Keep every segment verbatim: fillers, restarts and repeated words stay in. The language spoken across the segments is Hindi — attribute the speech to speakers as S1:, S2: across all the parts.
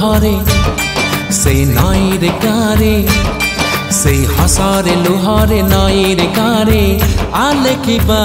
S1: लुहरे से नई रे गारे से हसरे लुहरे नई रे गारे आले की बा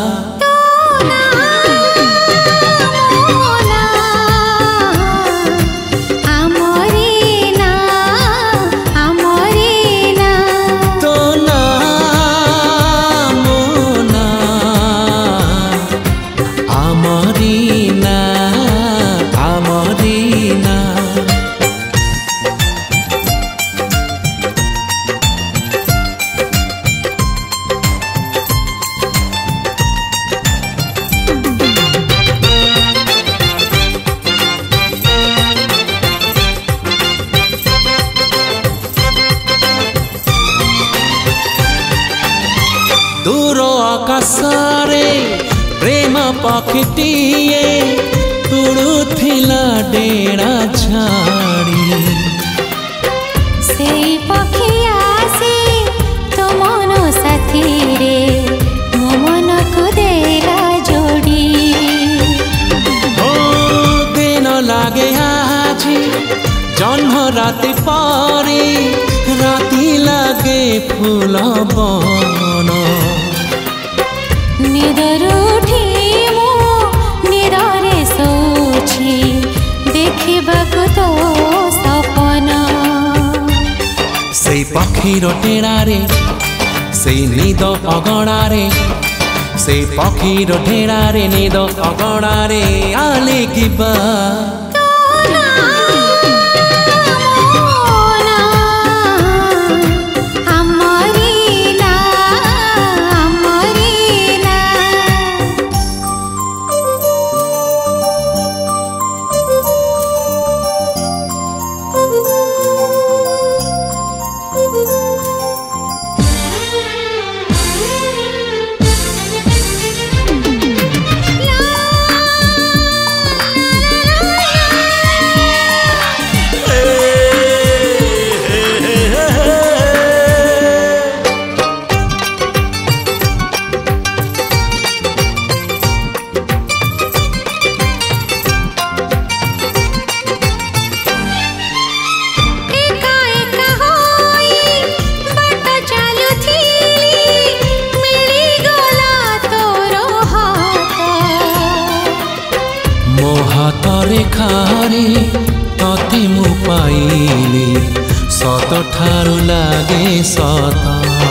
S1: दूर आकाशरे प्रेम पक्षीटीए उड़ुथिला डेरा झाड़ी
S2: से पक्षी आसी तो मन साथी रे मो मन को देला जोड़ी
S1: हो दिन लागे आजी जन्म राति पारी राति लागे फूल बन
S2: निदर उठी मो निदरे सोची देखिबाकु तो सपना
S1: से पक्षीर टेड़ारे से निद अगणारे से पक्षीर टेड़ारे निद अगणारे आले की बा हाथरे खारे तते मु पाइली सत ठारू लागे सत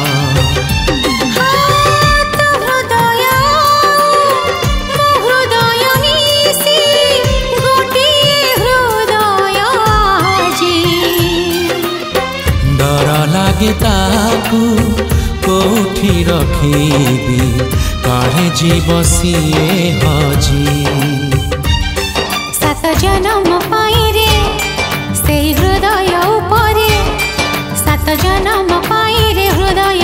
S1: डर लागे ताकू कोठी रखीबी काढ़े जीव सीए हजी
S2: सात जन्म पाई रे से हृदय उपरे सात जन्म पाई रे हृदय